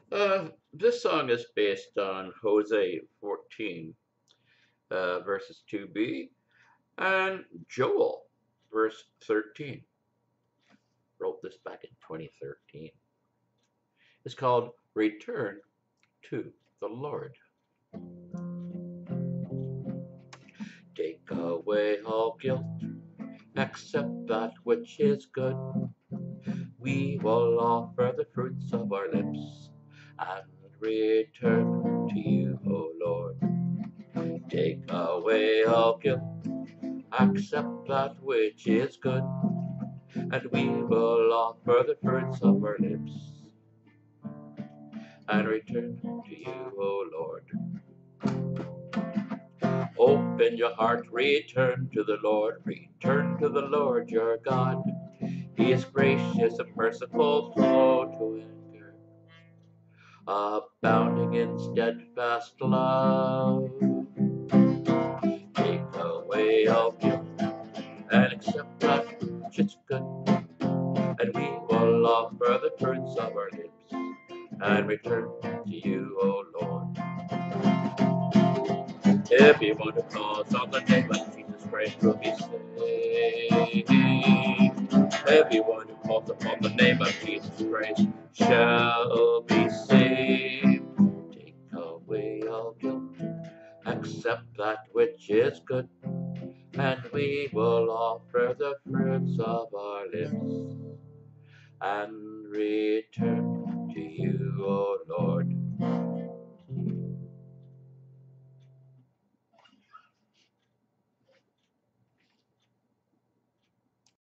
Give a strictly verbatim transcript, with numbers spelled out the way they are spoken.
Uh, this song is based on Hosea fourteen, uh, verses two b, and Joel, verse thirteen. Wrote this back in twenty thirteen. It's called Return to the Lord. Take away all guilt, accept that which is good. We will offer the fruits of our lips and return to you, O Lord. Take away all guilt, accept that which is good, and we will offer the fruits of our lips and return to you, O Lord. Open your heart, return to the Lord, return to the Lord your God. He is gracious and merciful, slow to anger, abounding in steadfast love. Take away all guilt and accept that which is good, and we will offer the fruits of our lips and return to you, O Lord. Everyone who calls on the name of Jesus Christ will be saved. Everyone who calls upon the name of Jesus Christ shall be saved. Take away all guilt, accept that which is good, and we will offer the fruits of our lips and return to you, O Lord.